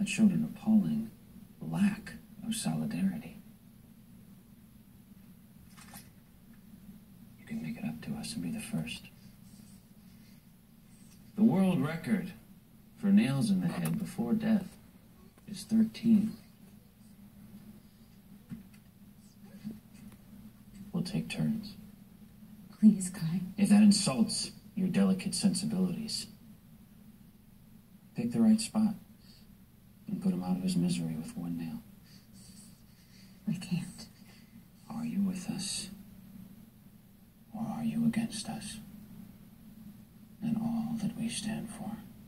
that showed an appalling lack of solidarity. You can make it up to us and be the first. The world record for nails in the head before death is 13. We'll take turns. Please, Kai. If that insults your delicate sensibilities, pick the right spot and put him out of his misery with one nail. I can't. Are you with us, or are you against us and all that we stand for?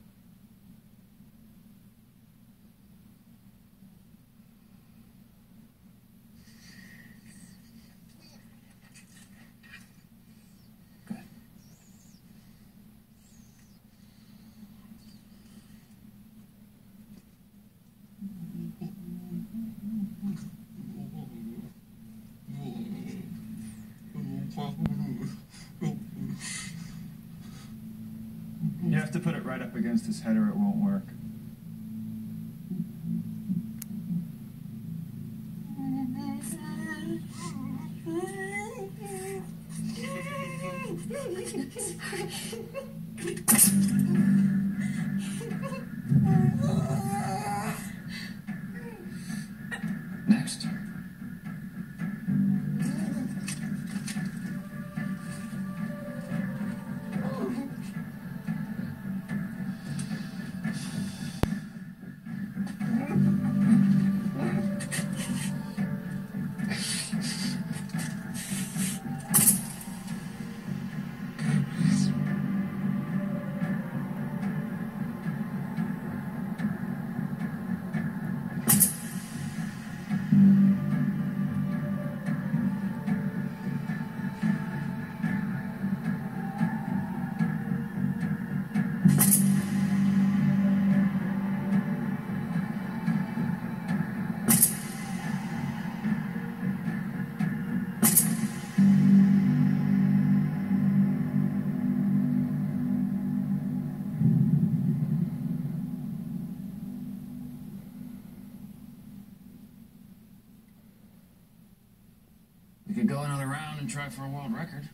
Good. You have to put it right up against his head or it won't work. Next. We could go another round and try for a world record.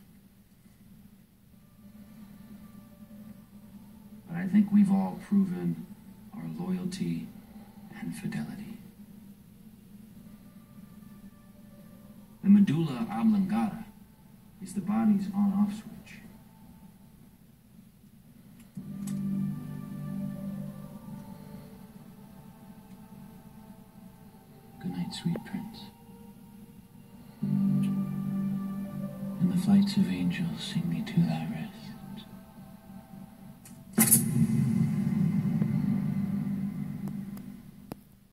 But I think we've all proven our loyalty and fidelity. The medulla oblongata is the body's on-off switch. Good night, sweet prince. And the flights of angels sing me to thy rest.